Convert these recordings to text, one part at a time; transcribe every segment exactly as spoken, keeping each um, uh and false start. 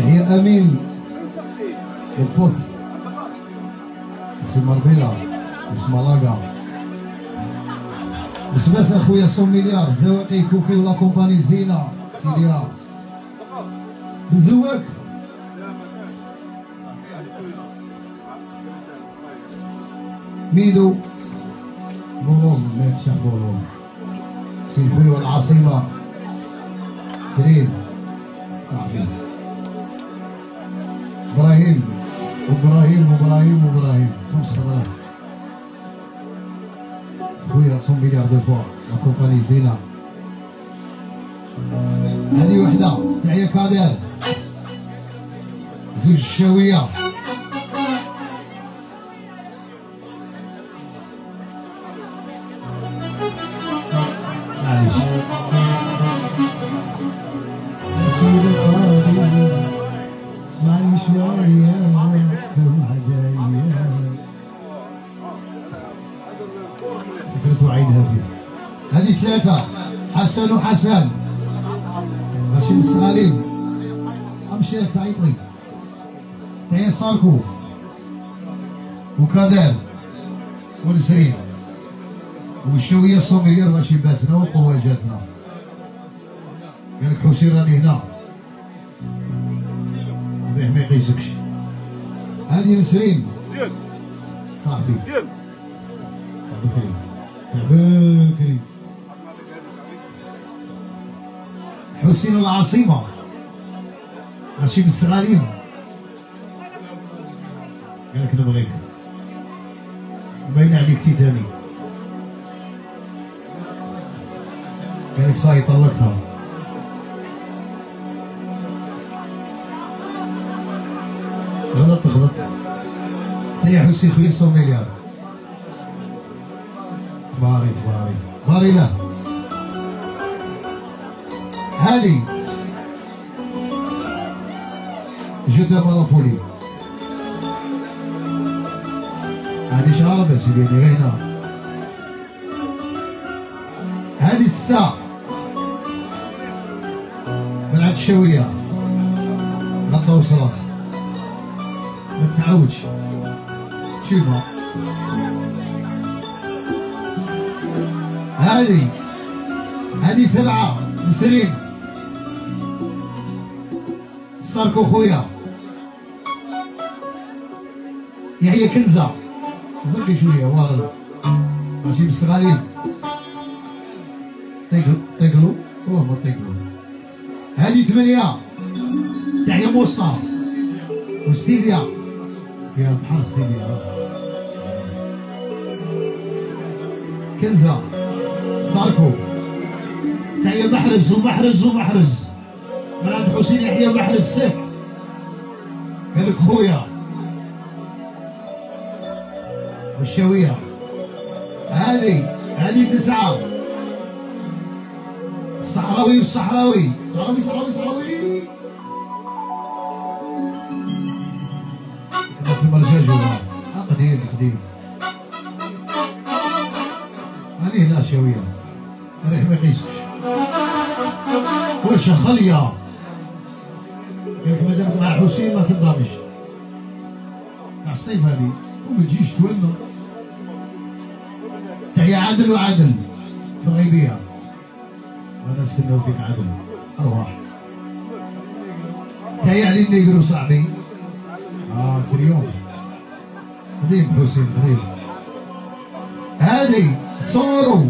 يحيى امين البوت اسم مربيلا اسم لاكا بسباس اخويا سون مليار زواقي كوكي ولا كومباني زينه سيديا بزواك ميدو بولوم ماشي بولوم سيلفي والعاصمه سرين صاحبي ابراهيم وابراهيم وابراهيم وابراهيم خمس خضرات خويا سون مليار دو فوا لا كومباني زينه هذه وحده تحية كادر زوج الشاويه معليش سيدي قاضي اسمعني شويه كم عجايه سكرت عينها فيه هذه ثلاثه حسن وحسن ماشي مستغالين امشي لك تعيط لي تاهي صاركو وكادر ونسرين والشويه الصومير ماشي باتنا وقوه جاتنا قالك حسين راني هنا ربيح ما يقيسكش هذه نسرين صاحبي بكري بكري حسين العاصمة ماشي مستغالين قالك نبغيك باين عليك تيتاني قالك صاي طلقتها غلط غلط يا حسين خويا سو مليار تباري تباري باري له هذه جوتا مالافولي هذه شعر بس بيني غينا هذه ستة من عند الشاوية غدا وصلت ما تعاودش شوفها هذه هذه سبعة نسرين صاركو خويا يحيى كنزة زقي شوية وارد ماشي مستغالين طيقلو طيقلو والله ما طيقلو هذه ثمانية تحية موسطى وستيديا فيها بحر ستيديا كنزة صاركو تحية محرز ومحرز ومحرز من عند حسين يحيى محرز سك قالك خويا والشاوية هذه هذه تسعة الصحراوي والصحراوي صحراوي صحراوي صحراوي كما الرجاج ولا قديم قديم هاني هنا شاوية ريح ما يقيسكش واش خليه قالك مادامك مع حسين ما تنضامش مع الصيف هذه وما تجيش تولى تحية عادل وعادل في الغيبية وانا نستناو فيك عادل ارواح تحية علي النيجرو صاحبي اه تريوم قديم حسين قديم هذه صورو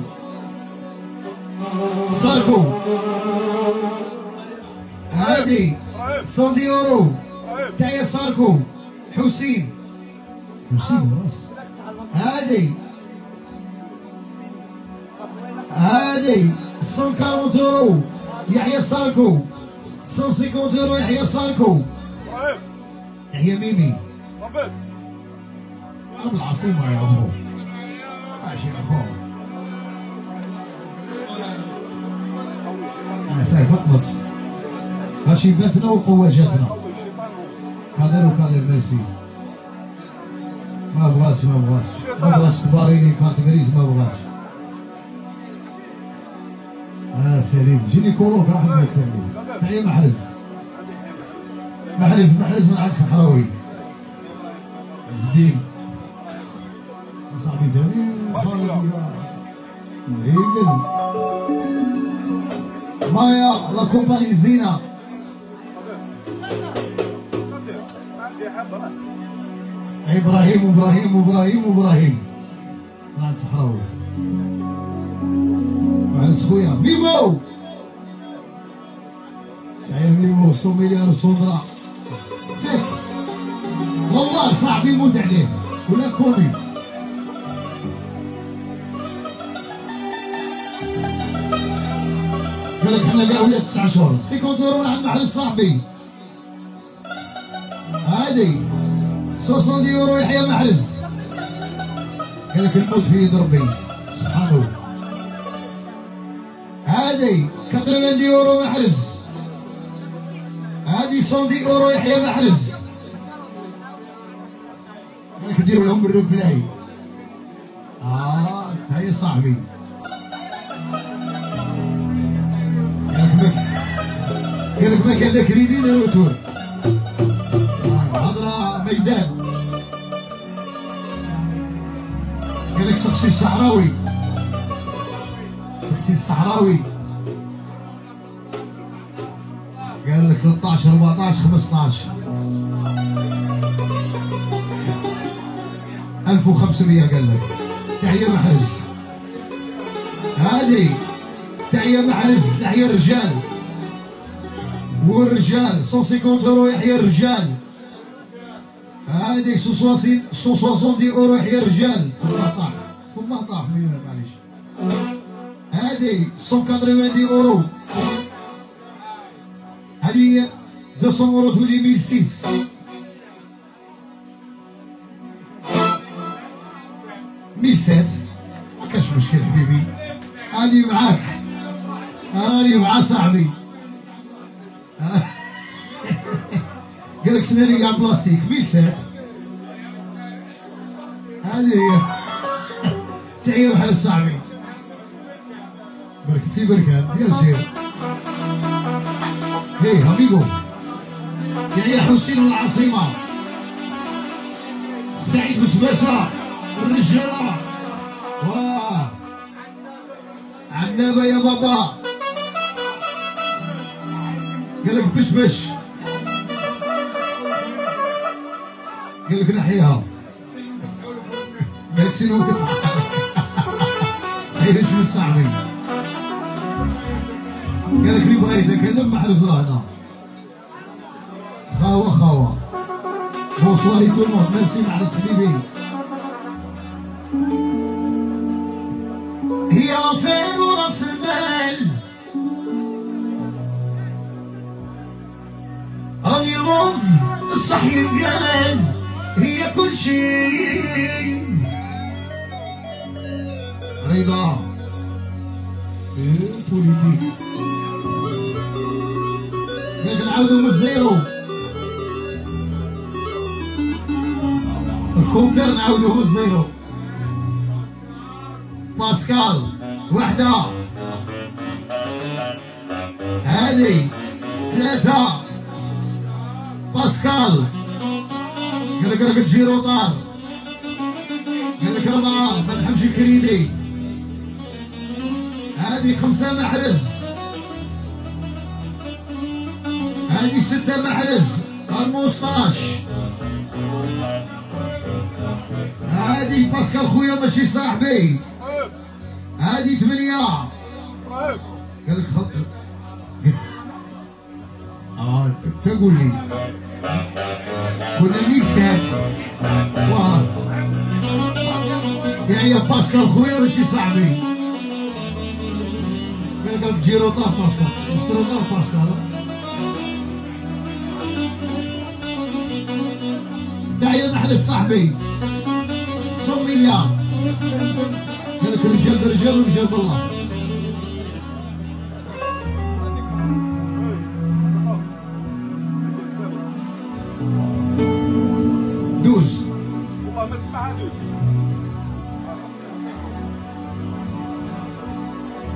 صاركو هذه صندي يورو تحية صاركو حسين حسين راس هذه هذه مية وأربعين يورو يحيى صاركو مية وخمسين يورو يحيى صاركو يحيى ميمي رب العاصمة يا أخو ماشي يا أخو ساي فطمت هاشي باتنا وقوة جاتنا كادر وكادر ميرسي ما بغاش ما بغاش ما بغاش تباريني كارت غريز ما بغاش اه سليم جيني كولوك راح نفك سليم تحية محرز محرز محرز من عند صحراوي عز الدين صاحبي جميل ريجل مايا لا كومباني زينة ابراهيم ابراهيم ابراهيم ابراهيم من عند صحراوي وعند خويا ميمو يا ميمو ستة مليار صندرا سيك والله صاحبي يموت عليه ولا كومي قال لك حنا كاع ولا تسعة شهور خمسين يورو عند محل صاحبي هادي ستين يورو يحيى محرز قال لك الموت في يد ربي سبحانه هادي ثمانين يورو محرز هادي مية يورو يحيى محرز قال لك ديروا لهم الروب بلاي اه هاي صاحبي قال لك ما كان لك ريدين يا روتور هضره ميدان قال لك سقسي الصحراوي سقسي الصحراوي قال لك ثلاثطاش أربعطاش خمسطاش ألف وخمسمية قال لك تحية محرز هادي تحية محرز تحية الرجال والرجال مية وخمسين يورو يحيى الرجال هادي مية وستين يورو يحيى الرجال فما طاح فما طاح معليش هادي مية وثمانين يورو هادي مئتين يورو تولي ألف وستة ألف وسبعة ما كاش مشكل حبيبي راني معاك راني مع صاحبي قال لك سناري كاع بلاستيك ألف وسبعة هذه هي تحية محل صاحبي برك في بركان يا سير هي اميغو يحيى حسين من العاصمة سعيد بسباسة الرجالة واه عنابة يا بابا قال لك بش بش قال لك نحيها ماكسين وقت عيش من صاحبي قال لك اللي بغا يتكلم محرز رهنا خاوة خاوة بونسواري تو الموند ميرسي محرز حبيبي هي فين وراس المال راني غوف الصح ينقال هي كل شيء رضا ايه بوليتيك لكن نعاودو من الزيرو الكونكر نعاودوه من الزيرو باسكال وحدة هادي ثلاثة باسكال قال لك راك تجي روطار قال لك أربعة ما تحبش الكريدي هادي خمسة محرز هادي ستة محرز خمسطاش هادي باسكال خويا ماشي صاحبي هادي ثمانية قال لك خط اه تقول لي كنا ميكسات واه يعني باسكال خويا ماشي صاحبي قال لك تجي روطار باسكال مش روطار باسكال داعية محل صاحبي صوم مليار قال لك الرجال برجال والرجال بالله دوز والله ما تسمعها دوز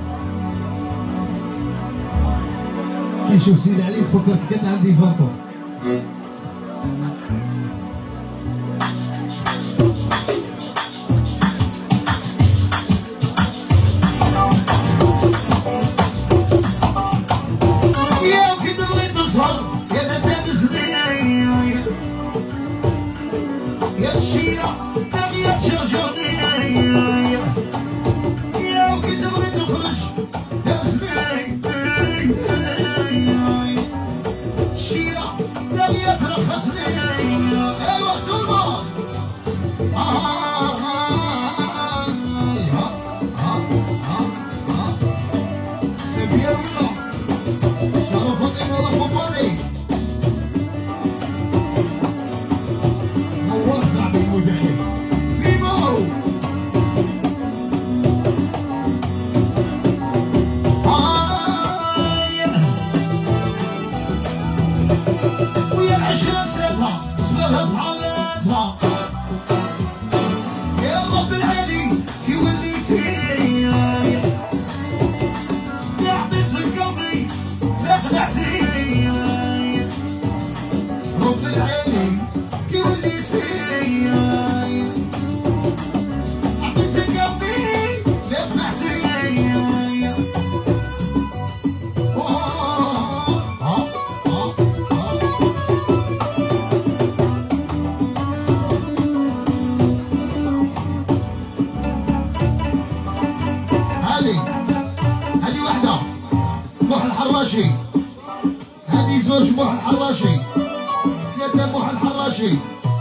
كي نشوف سيدي علي تفكرك كان عندي فانتو هذه زوج موح الحراشي، ثلاثة موح الحراشي،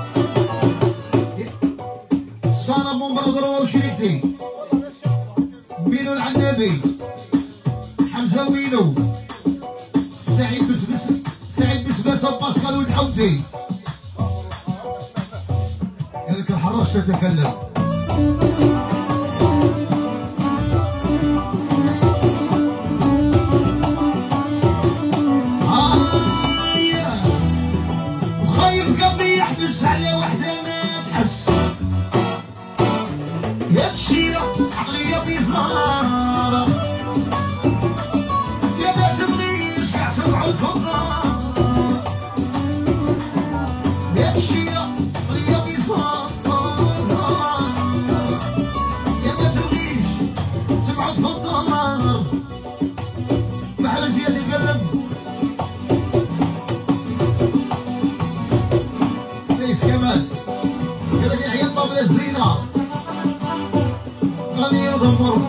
سارة مبرر وشريكتي، مينو العنابي، حمزة ومينو، سعيد بسبس، سعيد بسباسة وباسكال والحوتي. قالك الحراش تتكلم. يحبس على وحده ما تحس يا تشيرة عقلية بيزارة يا ما تبغيش قاع تقعد في الدار يا تشيرة عقلية بيزارة يا ما تبغيش تقعد في الدار بحال زياد يقلب كمان قالك يحيى الطابلة الزينة غني وضمر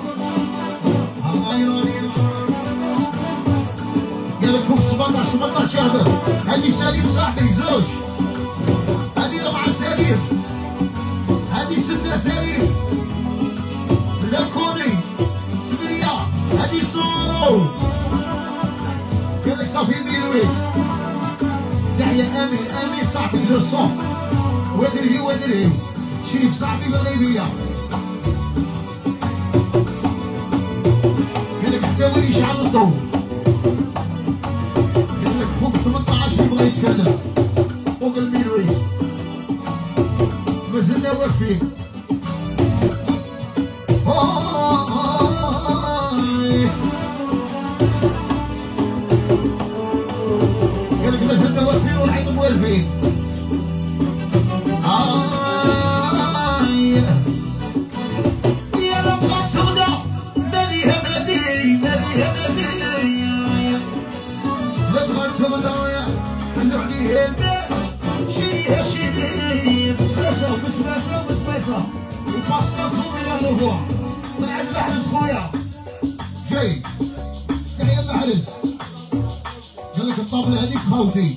قالك فوق سبعطاش ثمنطاش شهر. هادي سليم صاحبي زوج، هادي ربعة سليم، هادي ستة سليم، لاكوني ثمانية، هادي صورو قالك صافي ميلويت. تحية امين امين صاحبي لو صون وادري وادري شريف صاحبي بالغيبية. قالك حتى وين يشعل الضوء قالك فوق ثمنطاش يبغى يتكلم فوق الميلويت مازلنا واقفين. قالك مازلنا واقفين والعيد موالفين. يا لبغى تغدى ماليها مادي ماليها مادي لبغى تغدى حلو عليها الماء شريها شري بسباسة وبسباسة وبسباسة وباستا صوبي للربوع من عند محرز خويا جاي تحية محرز. قالك الطابلة هذيك خاوتي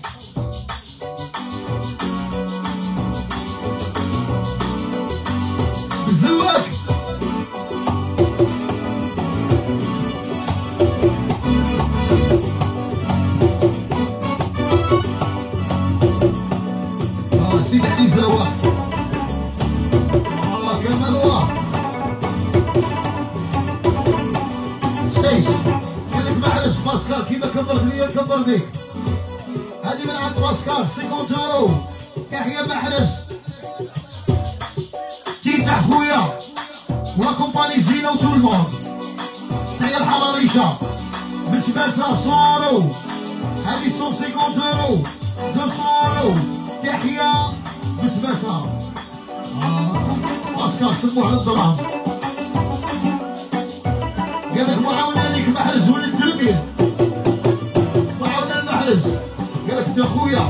بالزواج اه سيدي علي زواج الله كمال واه سيس قالك محرز باسكال كيما كبرت ليا كبر بيك. هذه من عند باسكال خمسين يورو. يحيى محرز تيتا خويا ولا كومباني زينة وتول الموند. تحية الحراريشة بسباسة مية يورو. هذه مية وخمسين يورو. نصورو يحيى بسباسة باسكال سموه على الدراهم قالك معاونة ليك محرز ولد دربيل معاونة المحرز قالك انت خويا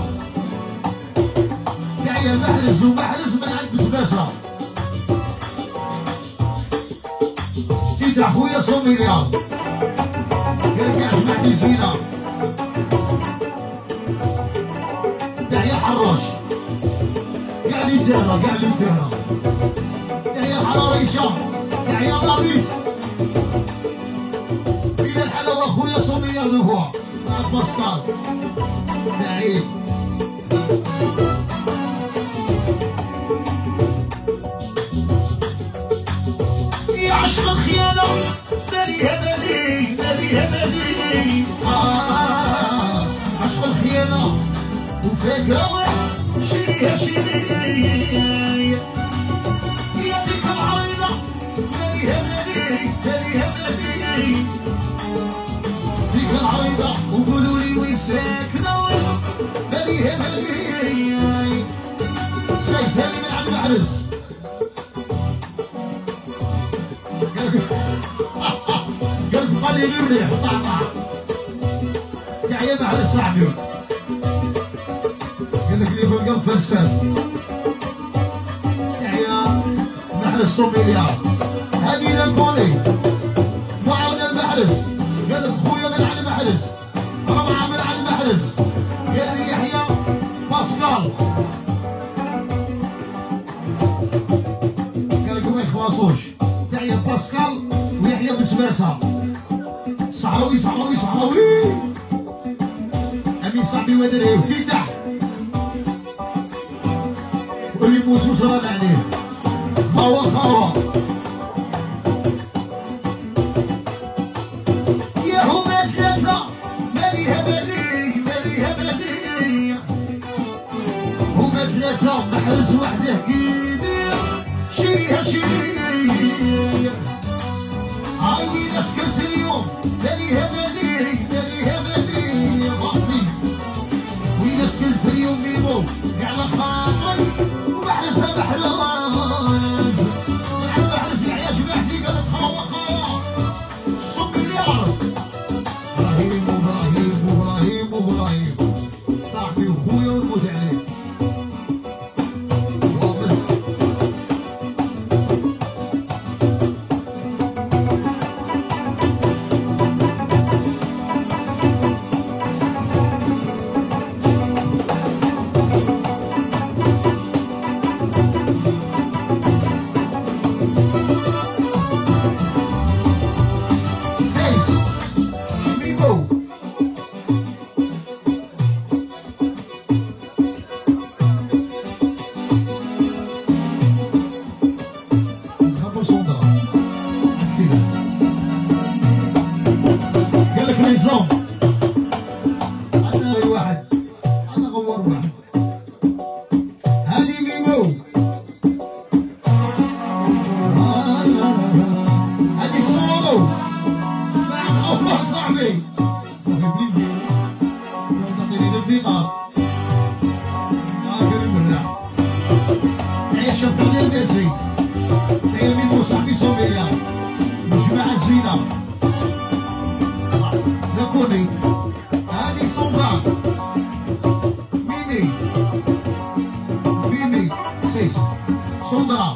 يحيى محرز ومحرز من عند بسباسة جيت اخويا صومي رياض قالك يعجبني زينة يحيى حراش قاعد يتهرى قاعد يتهرى يحيى الحراري هشام يحيى ضبيط إلى الحلاوة خويا صومير دفوع مع باسكال سعيد يا عشق الخيانة ماليها مالي ماليها مالي آه عشق الخيانة وفاكرة واحد شريها شري يا ديك العريضة ماليها مالي ماليها مالي ديك العريضة وقولوا لي وين ساكنة ماليها مالي ساي سالي من عند محرز قلب قال لي غير ريح طعطع يحيى محرز صاحبي قالك لي في القلب فلسان يحيى محرز صوميليار هذه لكوني معاون المحرز قالك خويا من علي محرز ربعة من علي محرز قال لي يحيى باسكال قالك ما يخلصوش يحيى باسكال ويحيى بسباسة صحراوي صحراوي صحراوي امين صاحبي ودري في تحت واللي موسوس راه عليه خوا خوا يا هما ثلاثة ماليها مالي ماليها مالي هما ثلاثة محرز وحده كيدير شريها شري هاي وين سكنت اليوم ماليها مالي ماليها مالي غاصبي وين سكنت اليوم ميمو على خاطري ومحرزها محرز مع محرز يحيى جماعتي قالت خوا خوا صب مليار ابراهيم ابراهيم ابراهيم ابراهيم صاحبي وخويا ونموت عليه نظام عندنا غير واحد عندنا غوار واحد هادي ميمو هادي صورو مع الله صاحبي صاحبي بليزي تعطيني الدقيقة ما كريم بالراحة عيش بقى ميسي هي ميمو صاحبي صوميليا وجماعة الزينة نكوني هادي صوفا ميمي ميمي سيس صندرا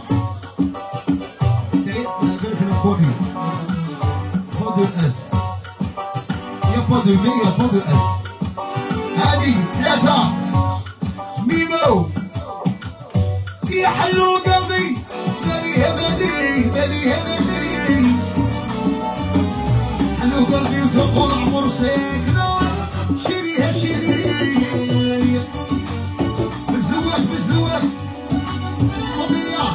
نقولك نكوني با دو اس يا با دو مي يا با دو اس هادي ثلاثة ميمو يا حلو قلبي ماليها مالي ماليها مالي حلو قلبي وتقول عمر ساكنة شريها شري بالزواج بالزواج صبية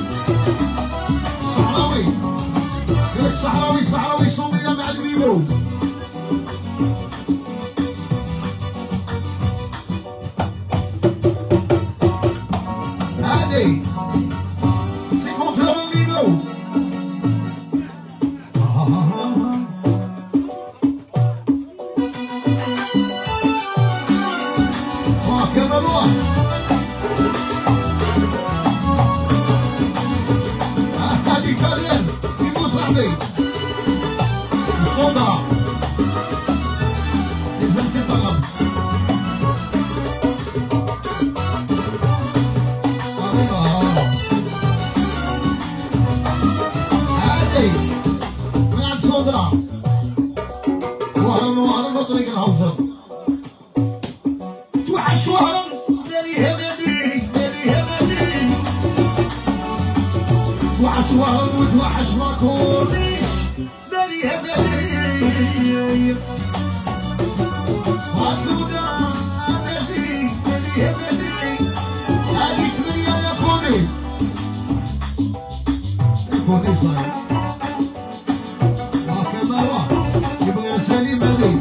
صحراوي قالك صحراوي صحراوي صومية مع الميمو الله. هادي كريم يبو صاحبي الصدرة يلزم سي طلب. هادي من عند الصدرة وهرن وهرن بطريق الهوزر توحش وهرن مالي همالي مالي همالي توحش وهرن وتوحش ما كورنيش مالي همالي وعزونا مالي مالي همالي هادي تمنية يا كوني كوني صاير وكما روح يبغى يسالي مالي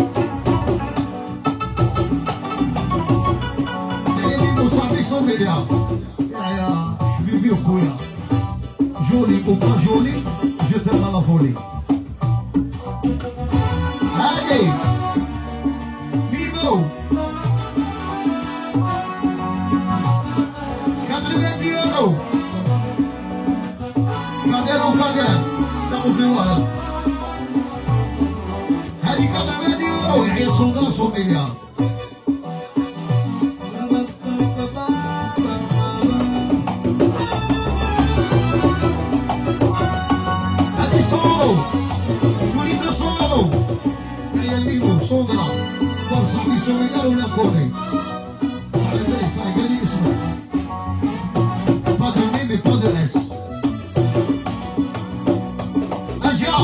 يا يا حبيبي وخويا جولي او با جولي جو تيم لا فولي. هادي ميمو quatre-vingts euros كادر وكادر تاخذ في ورد. هادي quatre-vingts euros يعيط صودا صوت مليار. صدرة وصاحبي سويدار ولا كوري على بالي صاحبي قال لي اسمه با دو مي مي با دو اس. اجا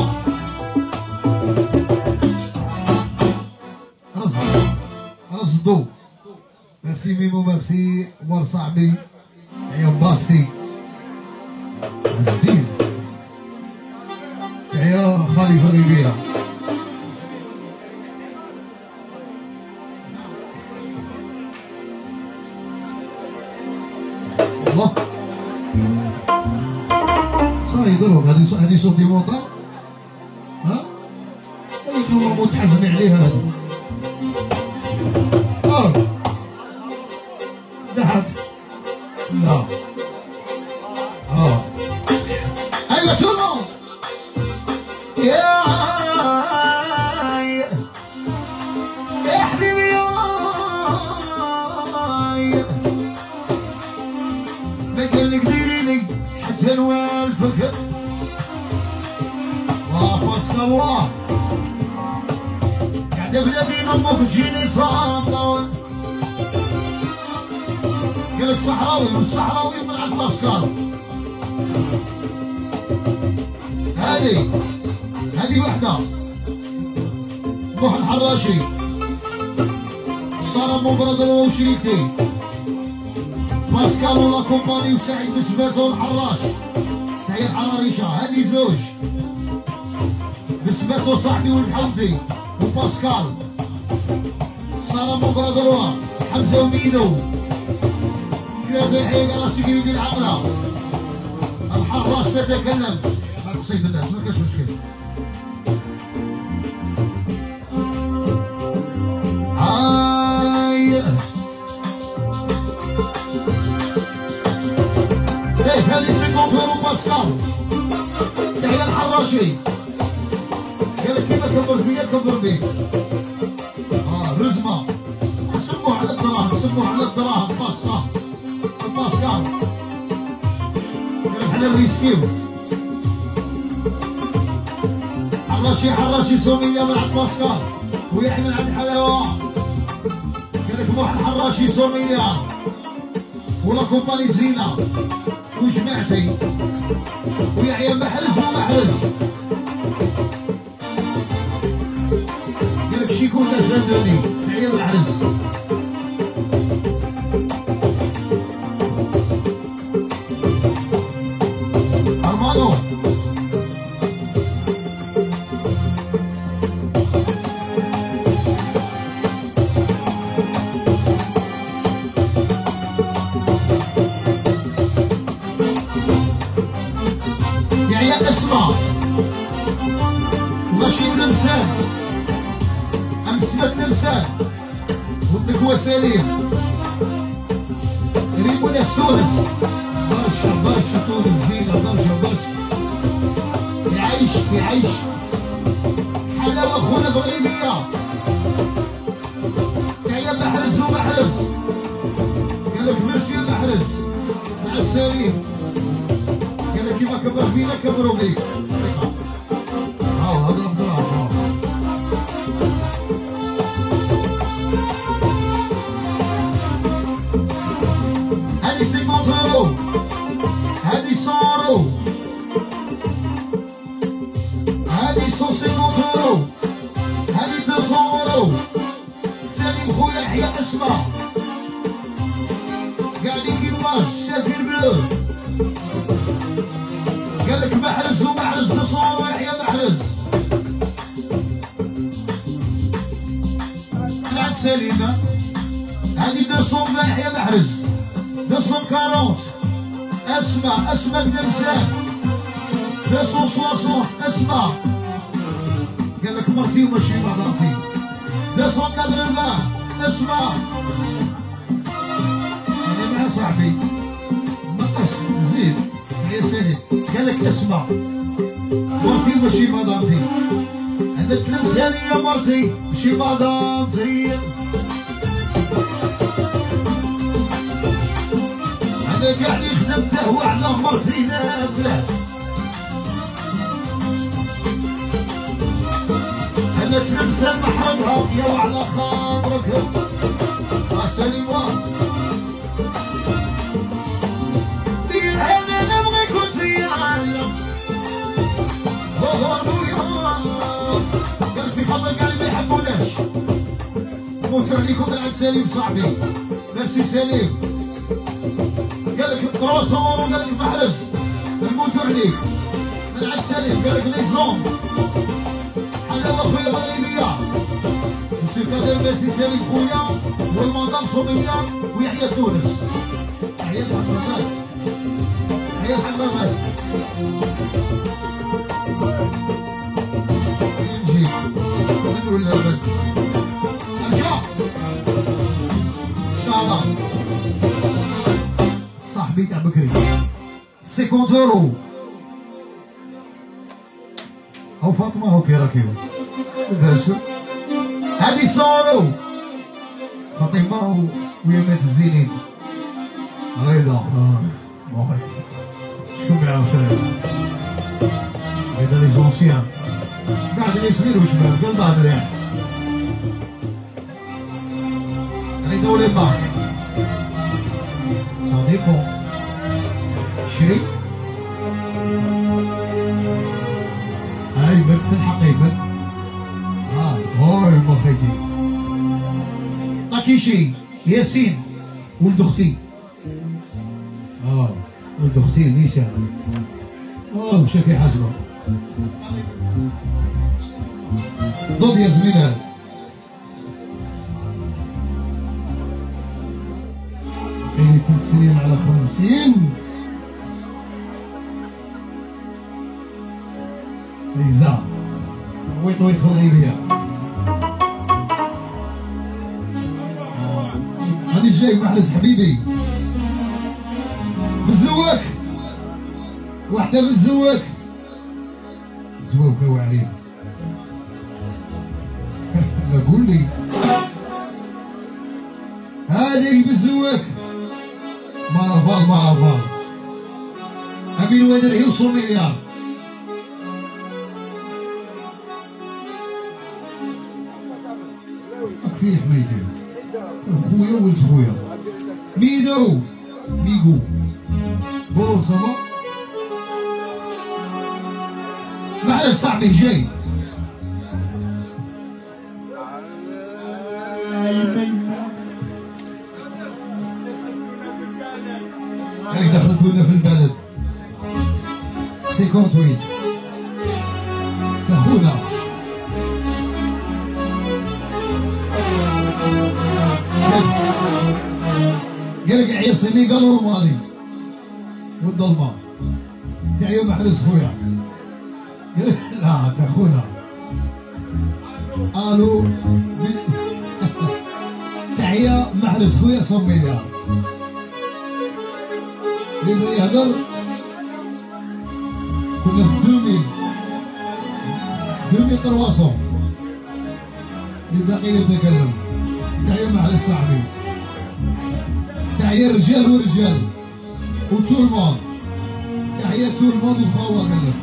رصدو رصدو ميرسي ميمو ميرسي مور صاحبي يا باستي زدين يا خليفة غيبية. الله صار يضرب هذه هذه صوتي موطا ها يقولوا متحزم عليه هذا اه دحت لا اه ايوه تونو يا يا حبيبي ما قال لك ديري لي حتى نوالفك وافصل الله قاعده بلادي نمك تجيني صامته. قال لك صحراوي والصحراوي من عند باسكال. هذه هذه وحده روح الحراشي صار مو برادر وشريكتي باسكال ولا كومباني وسعيد بسباسه والحراش تحية الحراريشة. هذه زوج بسباسه صاحبي والحوتي وباسكال صار مو برادر حمزه ومينو ثلاثة حيق على سكريدي العقلة. الحراش تتكلم ما تصيب الناس ما كاش مشكل. هاي سيف هذه سيكونت اورو باسكال تحية الحراشي. قال لك كيف كبر بيا كبر بيك. اه رزمة سموه على الدراهم سموه على الدراهم باسكال باسكال. قال لك حنا نريسكيو حراشي حراشي سومية من عند باسكال ويحيى من عند حلاوة. قال لك روح الحراشي سومية ولا كومباني زينة وجماعتي ويحيى محرز ومحرز. قال لك شيكو ولا زندوني يحيى محرز. أرمانو يحيى اسمع ماشي نمسان أمثلة نمسان ودك هو سليم كريم وناس تونس برشا برشا تونس زينة برشا برشا يعيش يعيش حلاوة خونا بغيبية يا محرز ومحرز قالك مسيو محرز عبد سليم قالك كيما كبر فينا كبروا بيك هاو هذا الضراب هاو هذه خمسين اورو هذه مية اورو هذه مية وخمسين اورو هذه مئتين اورو سليم خويا يحيى اسمع قاعدين كيفاش سافر بلو قالك محرز ومحرز مئتين اورو يحيى محرز طلعت سليمة هذه مئتين يحيى محرز مئتين وأربعين اسمع اسمع بنمسان مئتين وثلاثين اسمع قالك مرتي وماشي مدارتي مئتين وثمانين اسمع انا مع صاحبي نقص زيد يا سيدي قالك اسمع مرتي وماشي مدارتي انا تلمساني يا مرتي ماشي مدارتي انا قاعد خدمته وعلى مرتي نافله انا تلمسه محرقها يا وعلى خاطرك سليمان انا نبغي كل زياده ظهر ويا قال في خبر قال ما يحبوناش موت عليكم من عند سليم صاحبي ميرسي سليم قالك كروسون وقالك محرز نموتو عليك من عند سليم قالك ليزون حلاوة خويا بغيبية مسيو كادر ميرسي سليم خويا والمدام صومية ويحيى تونس يحيى الحمامات يحيى الحمامات نجي من ولا بد ارجع تعال صاحبي تاع بكري خمسين اورو او فاطمه هو كي راكي باشا هذه مية اورو فاطمه ويا مات الزينين رضا اه شكون معاه شريف هذا لي زونسيان بعد لي صغير وشباب قال بعض مليح رضا ولي باك صديقه شري هاي بك في الحقيقة اه هو المخرجي طاكيشي ياسين ولد اختي اه ولد اختي نيشان اه مشى كيحاسبه ضد يا زميلة عيني ثلاث سنين على خمسين ليزا ويط ويط في الغيبية راني جاي محرز حبيبي بالزواك وحدة بالزواك زواك وعليك لا قول لي هذيك بالزواك مارافال مارافال أمين وادر يوصل مليار أكفي حميتي خويا ولد خويا ميدو ميغو بون صافا معنا صاحبي جاي هاك دخلتونا في البلد خمسين وثمانين كخونا قالك يحيى السنغال والمالي والظلمة تحيا محرز خويا قالك لا كخونا الو تحيا محرز خويا صميلة اللي بغى يهضر كنا في دوميل دوميل ترواصون اللي باقي يتكلم. تحية مع الصاحبي، تحية رجال ورجال وتو الموند، تحية تو الموند وخوا قال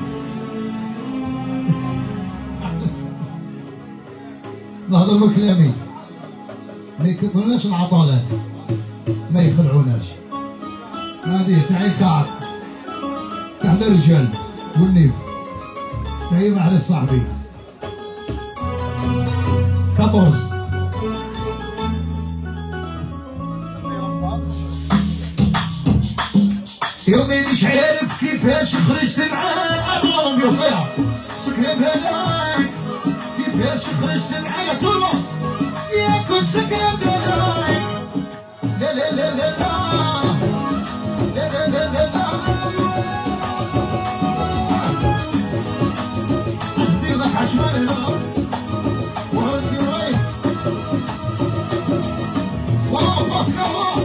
نهضر بكلامي ما يكبرناش العطالات ما يخلعوناش. هذه تحية كعب تحت الرجال والنيف. تحية مع الصاحبي كابورز. يومين مش عارف كيفاش خرجت معاه الله يوفيها سكرة بهداك كيفاش خرجت معايا طول يا كنت سكرة بهداك لا لا لا لا لا لا لا لا لا أصدر لك عشمان هنا وهدي رايح والله باسكا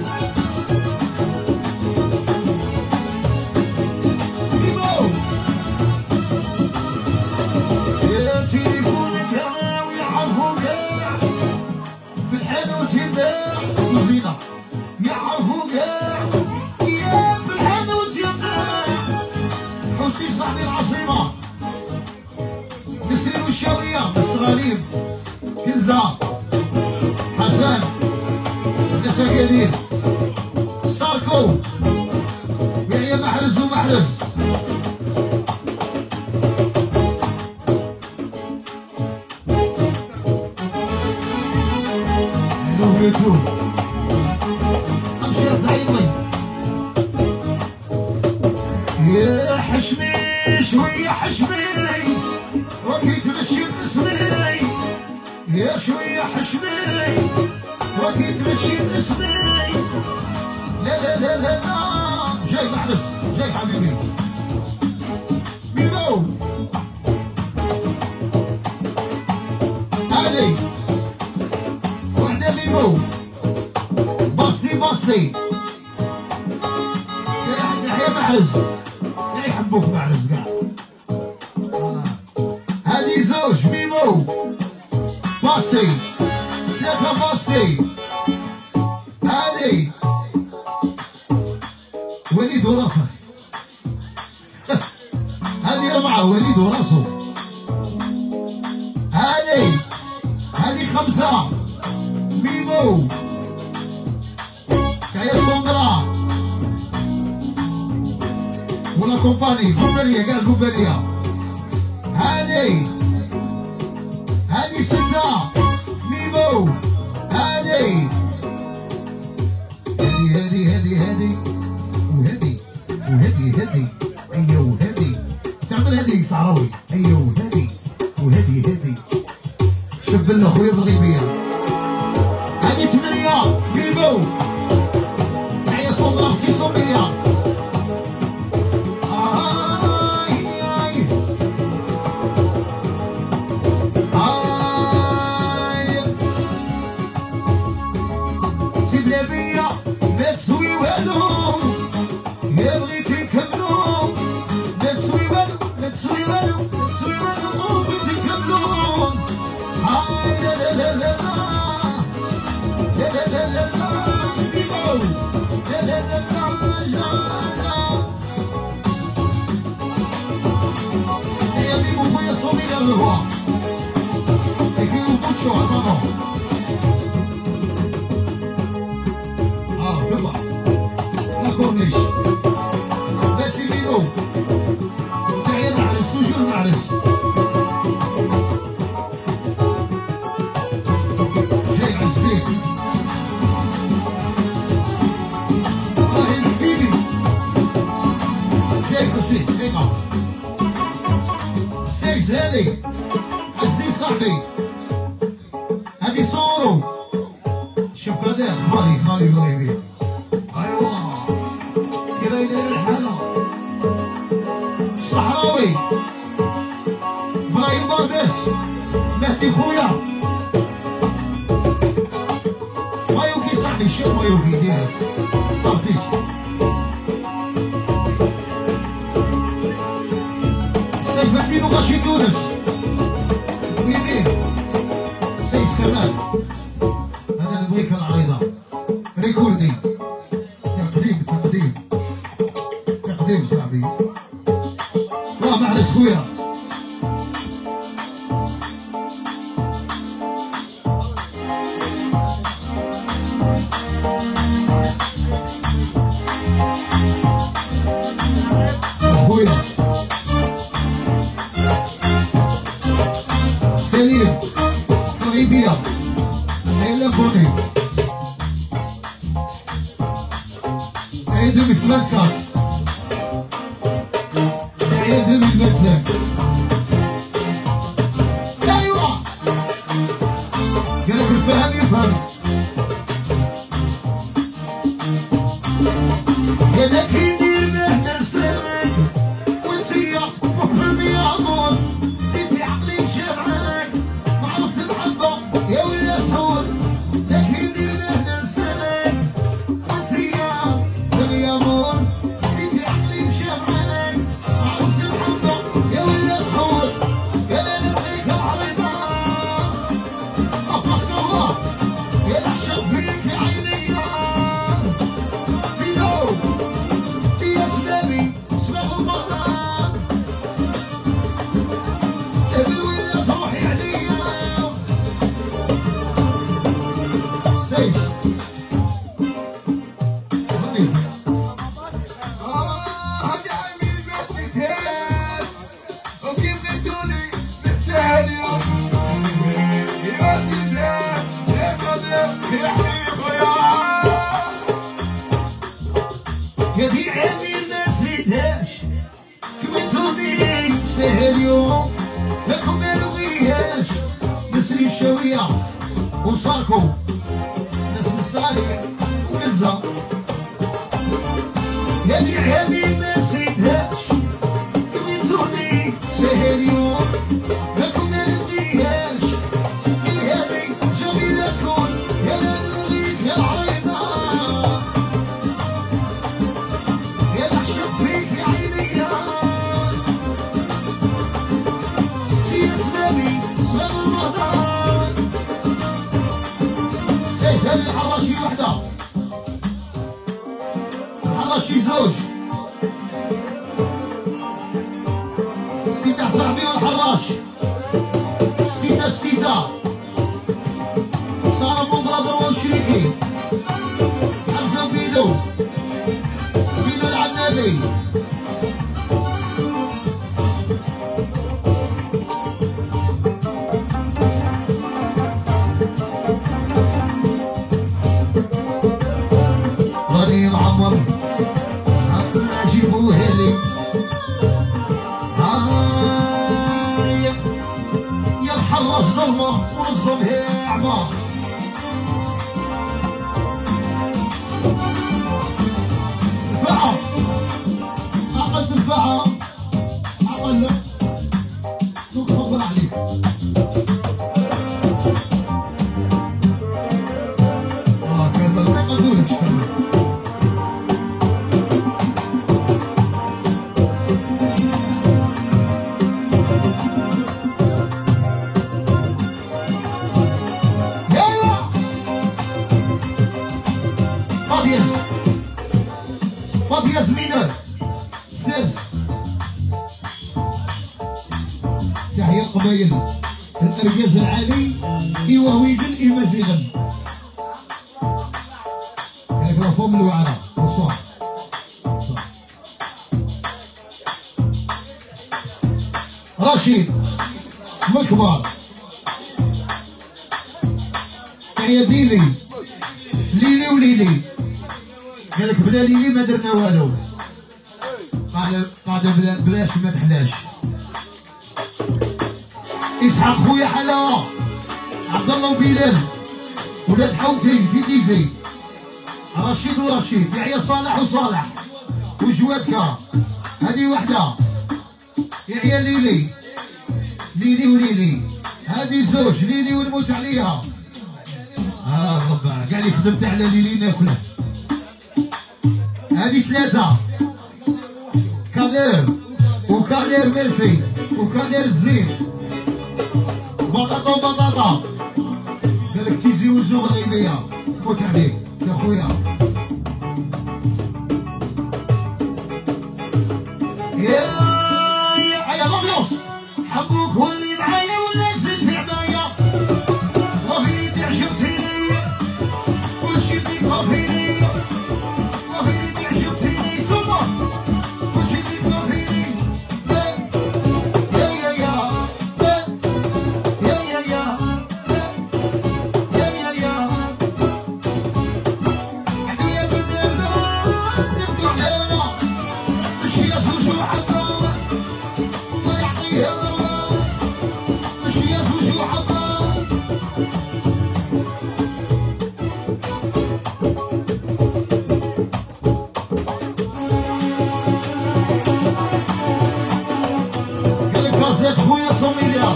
صاحبي العاصمة نسرين والشاوية مستغاليب كنزة حسن الأساكادير ساركو يحيى محرز ومحرز لو بيتو أمشي رفعيني يا حشمي شوية حشمي وكي تمشي باسمي يا شوية حشمي وكي تمشي باسمي لا لا لا لا لا جاي محرز جاي حبيبي ميمو هادي وحدة ميمو باصلي باصلي يا محرز يحبوك معرز كاع. هادي زوج ميمو باستي ثلاثة باستي. هادي وليد وراسه هادي أربعة وليد وراسه. هادي هادي خمسة ميمو كايا سوندرا ولا كومباني كومبانيا قال كومبانيا. هادي هادي ستة ميمو. هادي هادي هادي هادي هادي وهادي وهادي هادي أيا وهادي تعمل هادي صعراوي أيا وهادي وهادي هادي شوف لنا خويا الغيبية. هادي ثمانية ميمو تعيا صندرا في صومية. ما تسوي والو يا بغيتي نكملو ما تسوي والو ما تسوي والو ما تسوي والو بغيتي نكملو. هاي لا لا لا لا لا لا لا لا لا ميمو لا لا لا لا لا لا يا ميمو خويا صومي يا الروا يكيو بوتشو ماما. كورنيش ماشي ميمو تعيا معرس توجور معرس جاي عزبيك راهي بيبي جاي كوسي دقيقة سيكس. هادي عزني صاحبي هادي صورو شوف هذا خالي خالي غايبي ايوا كرايدة الرحالة الصحراوي برايم بردس مهدي خويا مايوكي صاحبي شوف مايوكي ديالك ارتيست غاشي تونس ويمين سيس كمال انا نبغيك العريضه ريكوردي تقديم تقديم تقديم صاحبي لا معلش خويا خويا سليم طيبية ليلى بوني عيد متمكن عيد متمكن ايوه قالك الفهم يفهم قالك يدير مهنة لسانك وانتيا مفهم يا عمر انتي عقلك شبعان معروف المحبة يا ولا سحور لك يدير مهنة لسانك وانتيا مفهم يا عمر انتي عقلك شبعان معروف المحبة يا ولا سحور يا لا نبغيك العريضة أباس الله يا نعشق فيك يا عيني يا دي عمي ما نسيتهاش كملتوني سهل اليوم لكم ما نبغيهاش نسري الشاوية وصاركو ناس مصالح ونلزا يا دي عمي ما نسيتهاش كملتوني سهل اليوم لكم ما نبغيهاش غير هادي جميلة تكون يا لا نبغيك يا العريضة فيك يا عيني في اسبابي اسباب المهدر سيس هذه الحراشي وحده الحراشي زوج ستيتا صاحبي والحراش ستيتا ستيتا سارة بن برادر وشريكي حمزة بيدو بيدو العنابي غادي معمر جيبوها لي يا الحراس ظلمه ونصدمها عمار تنفعها عقل تنفعها عقل نخبر عليك اه كان ما يقدرونكش كمان فاضيز فاضيز مينر سيرز تحية القبايل الأرجاز العالي إيواويدن إيمازيغن هاك لا فوم الوعرة بصوح رشيد مكبر تحية ديلي ليلي وليلي قالك بلا ليلي ما درنا والو قاعدة قاعدة بلا بلاش ما تحلاش اسحاق خويا حلاوة عبد الله وبلال ولاد حوتي في ديزي رشيد ورشيد يحيى صالح وصالح وجوادكا هذه وحدة يحيى ليلي ليلي وليلي هذه زوج ليلي ونموت عليها اه ربع كاع اللي خدمت على ليلي ناكلها هذه ثلاثة كادير وكادير ميرسي وكان داير الزين بطاطا وبطاطا قالك تيجي وزو غيبيه فوت عليك يا خويا يا يا يا لابيوس حبوك هو اللي معايا ولا زيد في عبايا الله يدي عجبتيني كلشي فيك غافيني الله يدي عجبتيني نتوما كلشي فيك غافيني يا يا يا يا يا يا يا يا يا عليا قدامنا نبكي علينا ماشي يا زوج وحدنا الله يعطيها ضربة ماشي يا زوج وحدنا قالك كاسات خويا صوميليا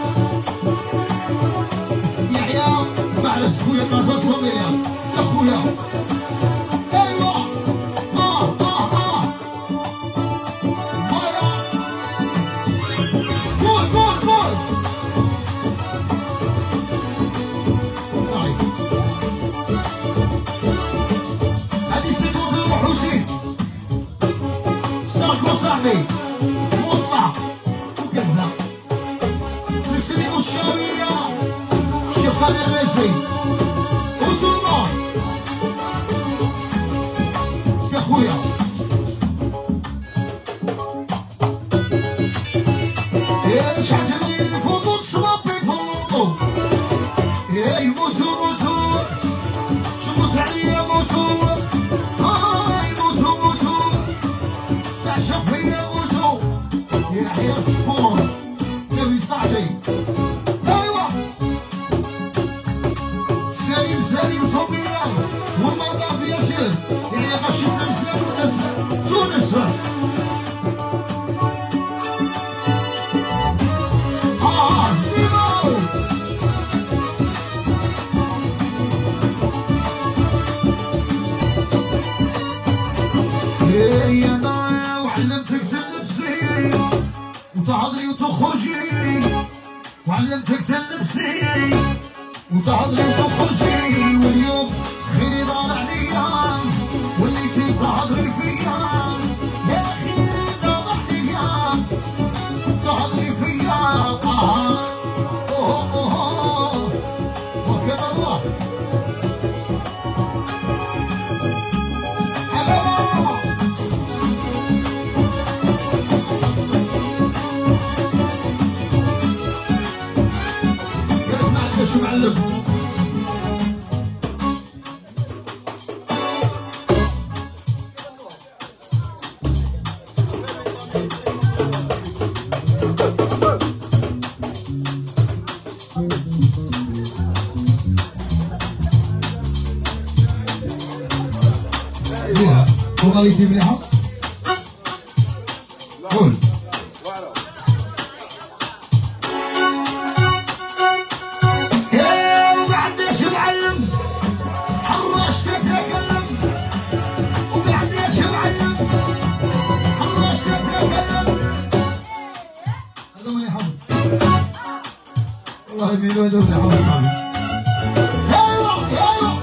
يحيى معلش خويا كاسات صوميليا يا خويا ايوا اه اه اه هيا قول قول قول طيب هذه سيكون في روح حسين صاحبي صاحبي مصنع وكنزة نسلم الشاوية شيخ خالد الرازي وانتوما يا خويا يا شحال تبغي يفوتو تصلابي يفوتو يا يموتو موتو تموت عليا موتو اه يموتو موتو تعشق فيا موتو يا حيا الصبور نبي صاحبي ايوا سليم سليم صوميا والمضاف ياسر يعني غاشي تمثال وناس تونس اه ديمو يا انا وعلمتك تلبسي وتهضري وتخرجي وعلمتك تلبسي وتهضري وتخرجي واليوم خيري دار عليا وليتي تهضري فيا يا خيري دار عليا تهضري فيا اه اوه اوه وكما الله شو معلم فيها وغاليتي مليحة قول والله ميلود ولا حول ولا قوة ايوه ايوه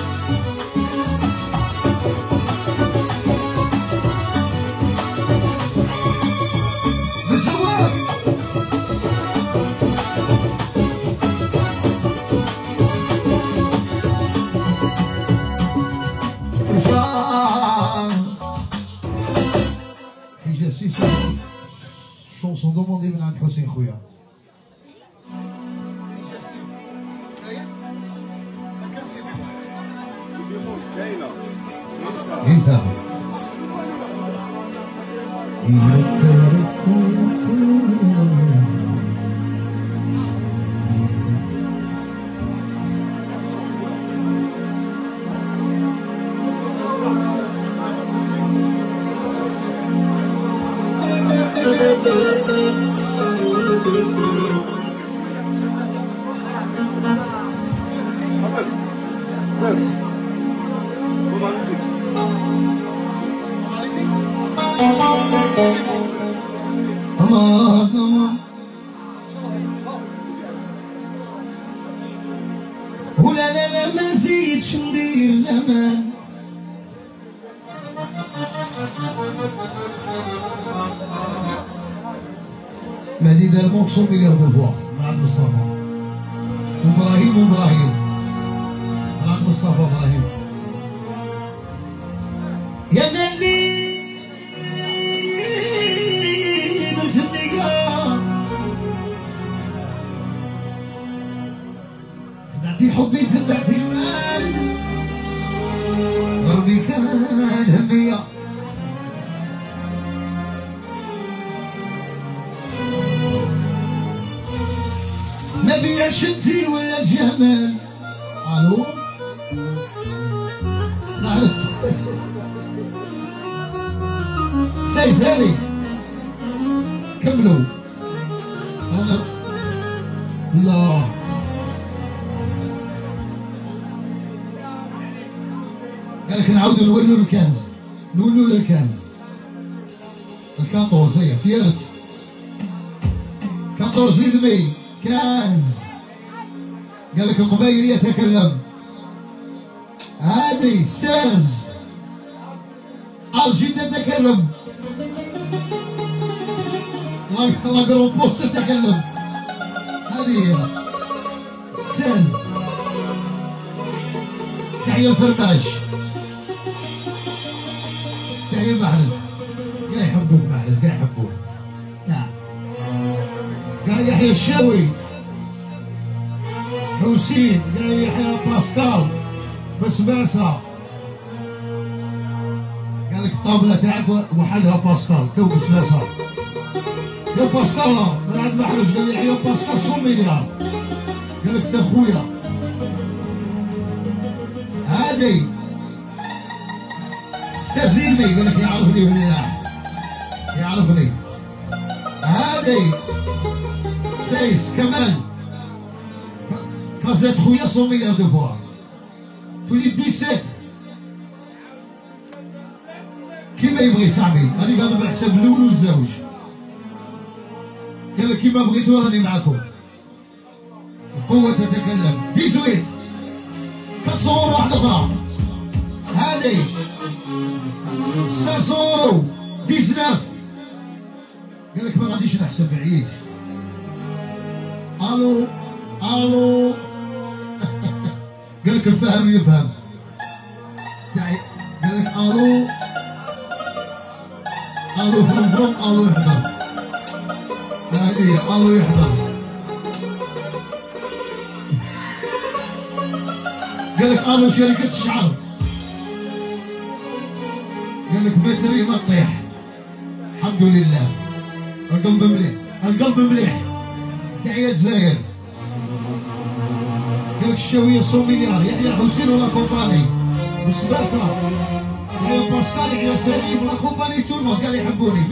بالزواج حاجة سيسو شونسون دوموندي من عند حسين خويا عيسى Come on, come on. لقيتش ندير الامان مهدي دار مونكسون مليار دو فوا مع عبد مصطفى وابراهيم وابراهيم مع عبد مصطفى ابراهيم يا اللي درت النقا خدعتي حبي تبعتي المال ضربي كان همية ما بيعش انتي ولا جمال الو معلش سالي سالي كملوا انا لا قالك نعاودو نولوا الكنز نولوا للكنز الكاطوز هي تيرت كاطوز دمي كنز قالك القبيل يتكلم هذه سيرز الجي تتكلم لا جروبوس تتكلم هذه هي سيرز تحية الفرماش تحية محرز قاعد يحبوك محرز قاعد يحبوك نعم قاعد يحيى الشاوي حسين قاعد يحيى باسكال بسباسة قال لك الطاولة تاعك وحدها باسكال تو بسباسة يا باسكال من عند محرز قال لي يحيى باسكال صو مليار قال لك تا خويا هادي سازيني قال لك يعرفني بالله يعرفني هادي سيس كمان كازات خويا صو مليار دو فوا تولي ديسات كيما يبغي صاحبي هذه قالوا بحساب الاول والزوج قال لك كيما بغيتو راني معاكم القوة تتكلم ديزويت كتصور واحدة أخرى هذه ساسورو ديزناف قال لك ما غاديش نحسب بعيد الو الو قال لك الفهم يفهم قال لك الو الو فروم فروم الو يحضر هذه الو يحضر قال لك الو شركة الشعر قال لك باتري ما تطيح الحمد لله القلب مليح القلب مليح تحية الجزائر قال لك الشاوية صو مليار يحيى حسين ولا كومباني بسباسة يحيى باسكال يحيى سليم ولا كومباني تو الموند قال يحبوني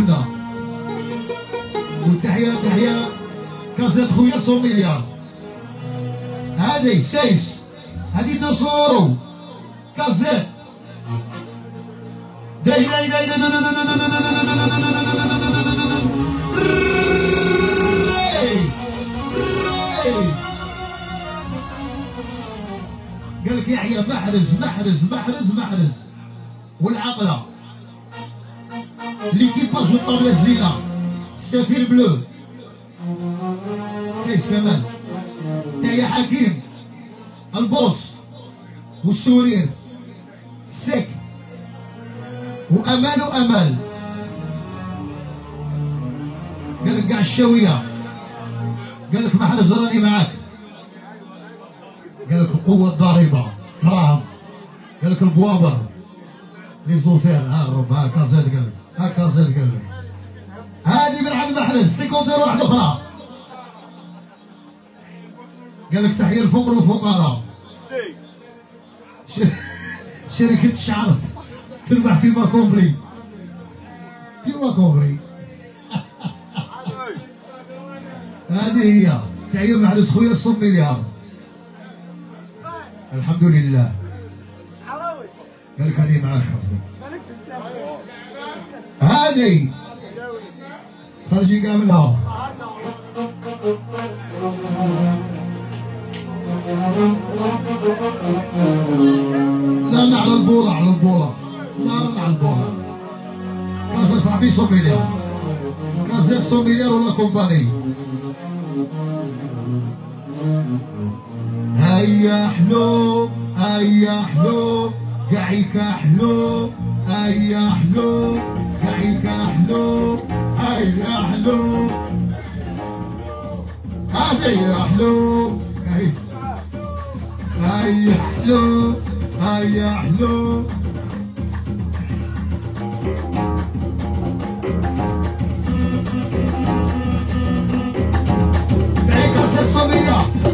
وتحية تحية كازات خويا صو مليار هذه سيس هذه نصورو كازات داي داي داي قال لك يحيى محرز محرز محرز محرز والعقله ليكيباج والطابله الزينه السفير بلو سيس كمان تحية حكيم البوس والسورير سك وامال وامال قال لك كاع الشاويه قال لك محرز راني معاك قال لك القوه الضاربه تراهم قال لك البوابر لي زوتير ها الرب هاكا زاد قال لك هاكا زاد قال لك هذه من عند محرز سيكونتير واحده اخرى قال لك تحيه الفقر والفقراء شركة الشعر تربح كيما كومبري كيما كومبري هذه هي تحيه محرز خويا صو مليار الحمد لله قال لك هذه معاك هذه خرجي كاملها لا لا على البوله على البوله لا لا على البوله كاس صاحبي سو مليار كاس سو مليار ولا كومباني هيا حلو هيا حلو قاعيك حلو هيا حلو قاعيك حلو هيا حلو هيا حلو هيا حلو هيا حلو قاعيك ستمية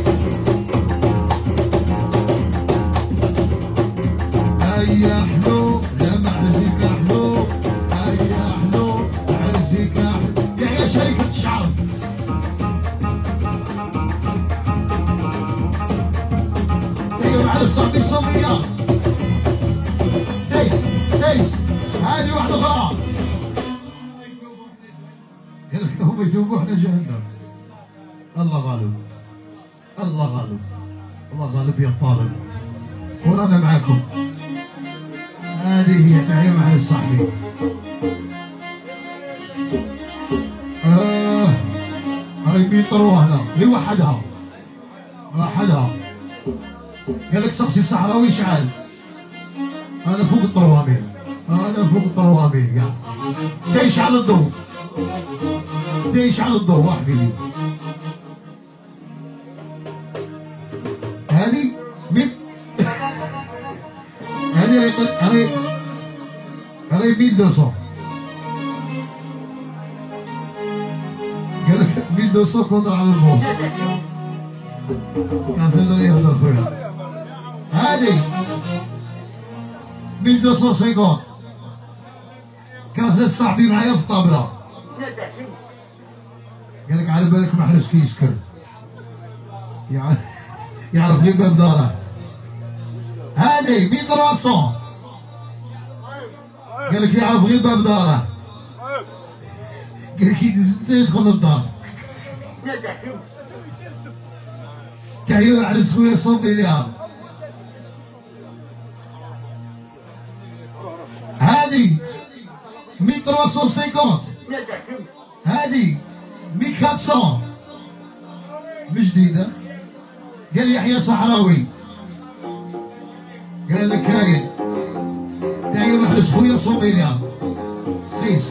هيا حلو لا معرزك حلو هيا حلو معرزك حلو يا شركة الشعر هيا معرز صاحبي صومية سيس سيس هذه واحدة أخرى قال لك هم يتوبوا احنا جهنم الله غالب الله غالب الله غالب يا طالب ورانا معاكم هذه هي تحية مع الصاحبي آه هاي بيطروا هنا لوحدها وحدها قال لك شخصي صحراوي شعل انا فوق الطروامير انا فوق الطروامير يا ديش على الضوء ديش على الضوء واحد لي هذه مين هذه هذه هذه مين دوسو قال لك مين دوسو كونتر على البوس كان يهضر فيها هذه مية ومئتين وخمسين كاسة صاحبي معايا في الطابلة قال لك على بالك محرس كي يسكر يعرف لي باب داره هذه مية وثلاثمية قال لك يعرف غير باب داره قال لك يدخل للدار كايو يعرس خويا صوب مليار هذه مية وثلاثمية وخمسين هذه مية وأربعمية مش جديدة قال يحيى صحراوي قال لك كاين تاعي محرس خويا صوب مليار سيس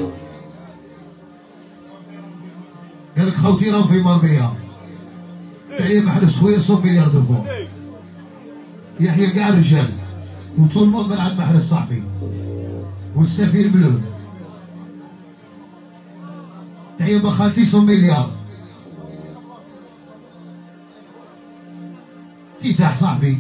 قال لك خوتي راهم في مرمية تاعي محرس خويا صوب مليار دو فوق يحيى كاع رجال وطول ما من عند محرس صاحبي والسفير بلو تحية بخالتي صوم مليار تيتاح صاحبي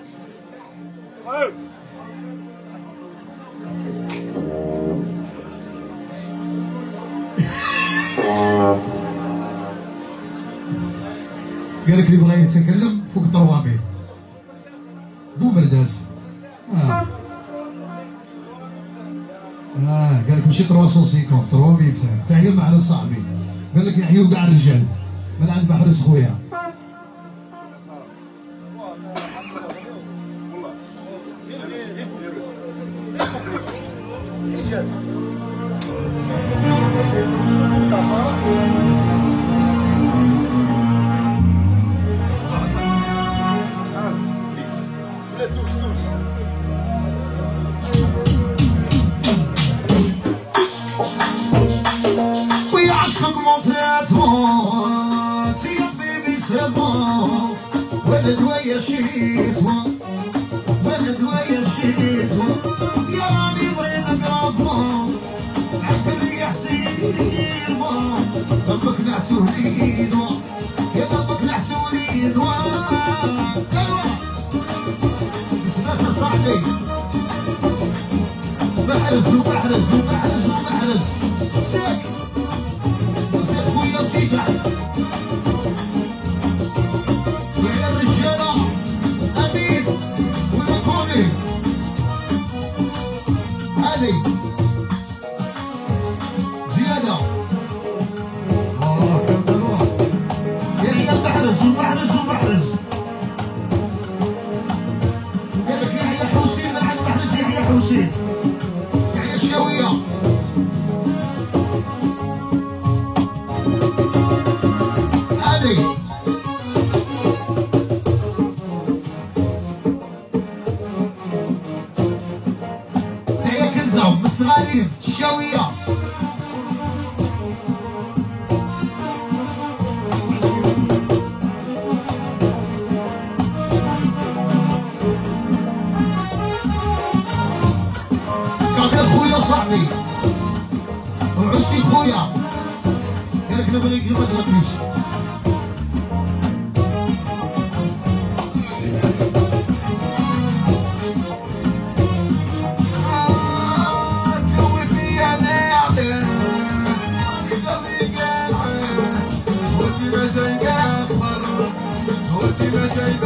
قالك اللي بغى يتكلم فوق الطوابير بو مرداس اه اه قال لك ماشي ثلاثمية وخمسين ثلاثمية سنه تحيه مع صاحبي قال لك يحيوا كاع الرجال من عند محرس خويا ولد ويا شيتوا ولد ويا شيتوا يا راني بغيتك رافض عكر يا حسين يرضى ضمك نحتو ليدوا يا ضمك نحتو ليدوا ايوا اسمع صاحبي محرز ومحرز ومحرز ومحرز ساك ساك خويا وتيتح هذه زيادة اه كم تروح يحيى المحرز ومحرز ومحرز ياسين يحيى الشاوية هادي تحية كنزة مس غريب الشاوية خويا صاحبي وعسي خويا قالك نبغيك ما تغنيش كوي فيا ناعم قلبي قاعد قلتي ما جاي كافر قلتي ما جاي